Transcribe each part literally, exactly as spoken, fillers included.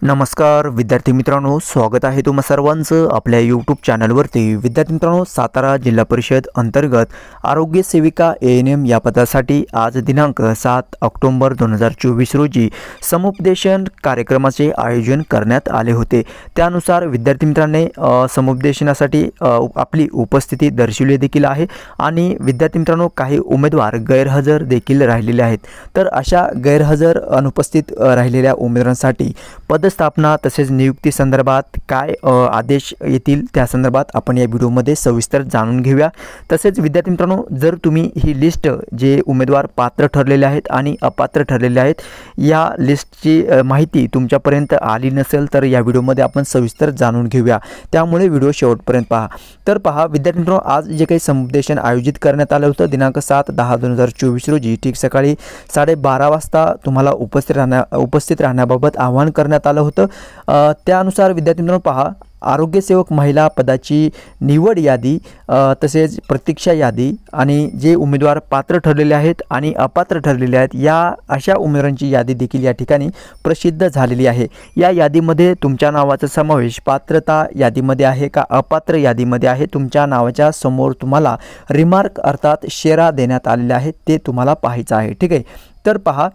नमस्कार विद्यार्थी मित्रांनो, स्वागत आहे तुम्हा सर्वांचं आपल्या यूट्यूब चॅनलवरती। विद्यार्थी मित्रांनो, सातारा जिल्हा परिषद अंतर्गत आरोग्य सेविका ए एन एम या पदासाठी आज दिनांक सात ऑक्टोबर दोन हजार चोवीस रोजी समुपदेशन कार्यक्रमाचे आयोजन करण्यात आले होते। त्यानुसार विद्यार्थी मित्रांनी समुपदेशनासाठी आपली उपस्थिती दर्शवली देखील आहे आणि विद्यार्थी मित्रांनो काही उमेदवार गैरहजर देखील राहिलेले आहेत। तर अशा गैरहजर अनुपस्थित राहिलेल्या उमेदवारांसाठी पद स्थापना तसेच नियुक्ती संदर्भात काय आदेश येतील त्या संदर्भात आपण या व्हिडिओमध्ये सविस्तर जाणून घेऊया। तसेच विद्यार्थी मित्रांनो, जर तुम्ही ही लिस्ट जे उमेदवार पात्र ठरलेले आहेत आणि अपात्र ठरलेले आहेत या लिस्टची माहिती तुमच्यापर्यंत आली नसेल तर या व्हिडिओमध्ये आपण सविस्तर जाणून घेऊया, त्यामुळे व्हिडिओ शेवटपर्यंत पहा। तर पहा विद्यार्थी मित्रांनो, आज जे काही समुपदेशन आयोजित करण्यात आलं होतं दिनांक सात दहा दोन हजार चोवीस रोजी ठीक सकाळी साडेबारा वाजता तुम्हाला उपस्थित राहण्या उपस्थित राहण्याबाबत आवाहन करण्यात आलं होतं। त्यानुसार विद्यार्थी मित्रांनो पहा, आरोग्य सेवक महिला पदाची निवड यादी तसेच प्रतीक्षा यादी आणि जे उमेदवार पात्र ठरलेले आहेत आणि अपात्र ठरलेले आहेत या अशा उमेदवारांची यादी देखील या ठिकाणी प्रसिद्ध झालेली आहे। या यादीमध्ये तुमच्या नावाचा समावेश पात्रता यादीमध्ये आहे का अपात्र यादीमध्ये आहे, तुमच्या नावाच्या समोर तुम्हाला रिमार्क अर्थात शेरा देण्यात आलेले आहेत ते तुम्हाला पाहायचं आहे। ठीक आहे, तर पहा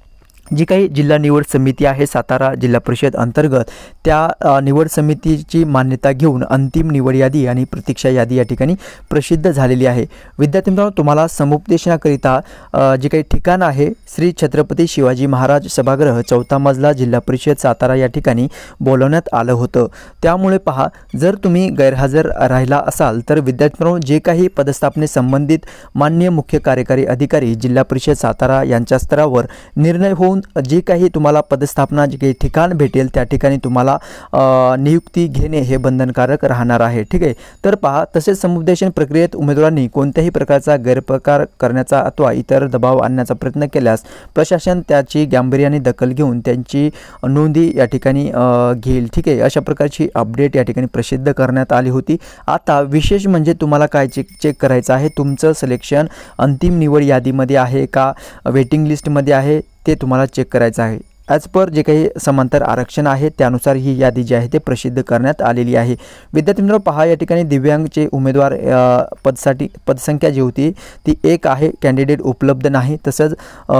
जी काही जिल्हा निवड समिती आहे सातारा जिल्हा परिषद अंतर्गत त्या निवड समितीची मान्यता घेऊन अंतिम निवड यादी आणि प्रतीक्षा यादी या ठिकाणी प्रसिद्ध झालेली आहे। विद्यार्थी मित्रांनो, तुम्हाला समुपदेशनाकरिता जे काही ठिकाण आहे श्री छत्रपती शिवाजी महाराज सभागृह चौथा मजला जिल्हा परिषद सातारा या ठिकाणी बोलवण्यात आलं होतं। त्यामुळे पहा, जर तुम्ही गैरहजर राहिला असाल तर विद्यार्थी मित्रांनो, जे काही पदस्थापने संबंधित माननीय मुख्य कार्यकारी अधिकारी जिल्हा परिषद सातारा यांच्या स्तरावर निर्णय होऊन जे काही तुम्हाला पदस्थापना जे काही ठिकाण भेटेल त्या ठिकाणी तुम्हाला नियुक्ती घेणे हे बंधनकारक राहणार आहे। ठीक आहे, तर पहा तसेच समुपदेशन प्रक्रियेत उमेदवारांनी कोणत्याही प्रकारचा गैरप्रकार करण्याचा अथवा इतर दबाव आणण्याचा प्रयत्न केल्यास प्रशासन त्याची गांभीर्याने दखल घेऊन त्यांची नोंदी या ठिकाणी घेईल। ठीक आहे, अशा प्रकारची अपडेट या ठिकाणी प्रसिद्ध करण्यात आली होती। आता विशेष म्हणजे तुम्हाला काय चेक चेक करायचं आहे, तुमचं सिलेक्शन अंतिम निवड यादीमध्ये आहे का वेटिंग लिस्टमध्ये आहे ते तुम्हाला चेक करायचं आहे। ॲज पर जे काही समांतर आरक्षण आहे त्यानुसार ही यादी जी आहे ते प्रसिद्ध करण्यात आलेली आहे। विद्यार्थी मित्रांनो पहा, या ठिकाणी दिव्यांगचे उमेदवार पदसाठी पदसंख्या जी होती ती एक आहे, कॅन्डिडेट उपलब्ध नाही। तसंच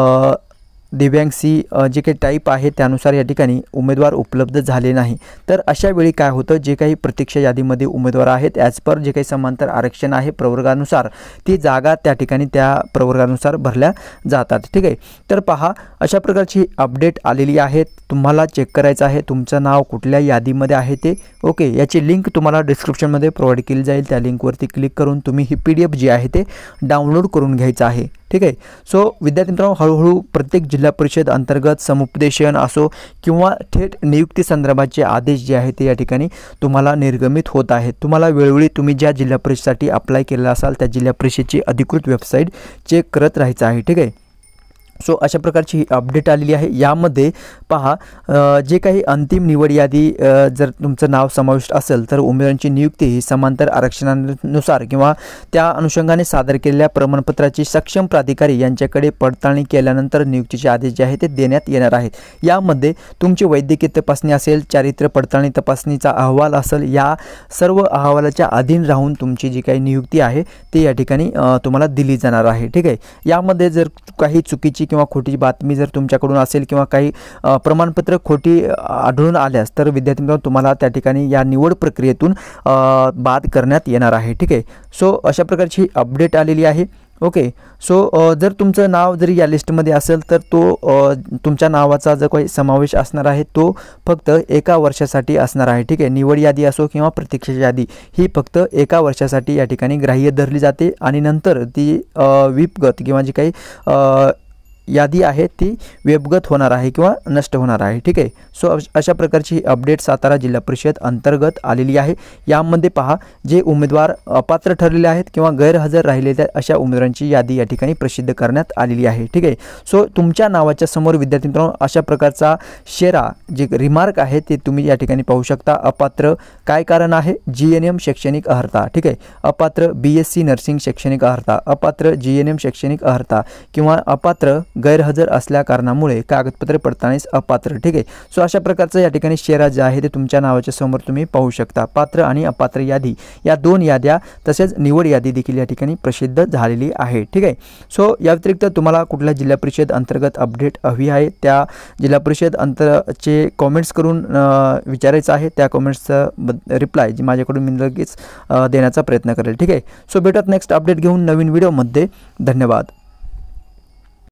दिव्यांग सी जे काही टाईप आहे त्यानुसार या ठिकाणी उमेदवार उपलब्ध झाले नाही। तर अशा वेळी काय होतं, जे काही प्रतीक्षा यादीमध्ये उमेदवार आहेत ॲज पर जे काही समांतर आरक्षण आहे प्रवर्गानुसार ती जागा त्या ठिकाणी त्या प्रवर्गानुसार भरल्या जातात। ठीक आहे, तर पहा अशा प्रकारची अपडेट आलेली आहे। तुम्हाला चेक करायचं आहे तुमचं नाव कुठल्या यादीमध्ये आहे ते। ओके, याची लिंक तुम्हाला डिस्क्रिप्शनमध्ये प्रोव्हाइड केली जाईल, त्या लिंकवरती क्लिक करून तुम्ही ही पी डी एफ जी आहे ते डाउनलोड करून घ्यायचं आहे। ठीक आहे, सो विद्यार्थी मित्रांनो, हळूहळू प्रत्येक जिल्हा परिषद अंतर्गत समुपदेशन असो किंवा थेट नियुक्ती संदर्भाचे आदेश जे आहेत ते या ठिकाणी तुम्हाला निर्गमित होत आहेत। तुम्हाला वेळोवेळी तुम्ही ज्या जिल्हा परिषदेसाठी अप्लाय केलेला असाल त्या जिल्हा परिषदेची अधिकृत वेबसाईट चेक करत राहायचं आहे। ठीक आहे, सो अशा प्रकारची ही अपडेट आलेली आहे। यामध्ये पहा जे काही अंतिम निवड यादी जर तुमचं नाव समाविष्ट असेल तर उमेदवारांची नियुक्ती ही समांतर आरक्षणानुसार किंवा त्या अनुषंगाने सादर केलेल्या प्रमाणपत्राची सक्षम प्राधिकारी यांच्याकडे पडताळणी केल्यानंतर नियुक्तीचे आदेश जे आहे ते देण्यात येणार आहेत। यामध्ये तुमची वैद्यकीय तपासणी असेल, चारित्र्य पडताळणी तपासणीचा अहवाल असेल, या सर्व अहवालाच्या अधीन राहून तुमची जी काही नियुक्ती आहे ती या ठिकाणी तुम्हाला दिली जाणार आहे। ठीक आहे, यामध्ये जर काही चुकीची किंवा खोटी बातमी जर तुमच्याकडून असेल किंवा काही प्रमाणपत्र खोटी आढळून आल्यास तर विद्यार्थी मित्रांनो तुम्हाला त्या ठिकाणी या निवड प्रक्रियेतून बाद करण्यात येणार आहे। ठीक आहे, सो अशा प्रकारची अपडेट आलेली आहे। ओके, सो जर तुमचं नाव जरी या लिस्टमध्ये असेल तर तो तुमच्या नावाचा जो काही समावेश असणार आहे तो फक्त एका वर्षासाठी असणार आहे। ठीक आहे, निवड यादी असो किंवा प्रतीक्षा यादी ही फक्त एका वर्षासाठी या ठिकाणी ग्राह्य धरली जाते आणि नंतर ती विपगत किंवा जी काही यादी आहे ती वेबगत होणार आहे किंवा नष्ट होणार आहे। ठीक आहे, सो अशा प्रकारची अपडेट सातारा जिल्हा परिषद अंतर्गत आलेली आहे। यामध्ये पहा, जे उमेदवार अपात्र ठरलेले आहेत किंवा गैरहजर राहिलेल्या अशा उमेदवारांची यादी या ठिकाणी प्रसिद्ध करण्यात आलेली आहे। ठीक आहे, सो तुमच्या नावाच्या समोर विद्यार्थी मित्रांनो अशा प्रकारचा शेरा जे रिमार्क आहे ते तुम्ही या ठिकाणी पाहू शकता। अपात्र काय कारण आहे, जी एन एम शैक्षणिक अर्हता। ठीक आहे, अपात्र बी एस सी नर्सिंग शैक्षणिक अर्हता, अपात्र जी एन एम शैक्षणिक अर्हता किंवा अपात्र गैरहजर असल्या कारणामुळे कागदपत्रे पडताळणीस अपात्र. ठीक आहे. सो अशा प्रकारचं या ठिकाणी शेरा जे आहे ते तुमच्या नावाच्या समोर तुम्ही पाहू शकता. पात्र आणि अपात्र यादी या दोन याद्या तसेच निवड यादी देखील या ठिकाणी प्रसिद्ध झालेली आहे. ठीक आहे. सो या व्यतिरिक्त तुम्हाला कुठल्या जिल्हा परिषद अंतर्गत अपडेट हवी आहे त्या जिल्हा परिषद अंतरचे कॉमेंट्स करून विचारायचं आहे. त्या कॉमेंट्सचं रिप्लाय जी माझ्याकडून मी लगेच देण्याचा प्रयत्न करेल. ठीक आहे. सो भेटत नेक्स्ट अपडेट घेऊन नवीन व्हिडिओमध्ये. धन्यवाद.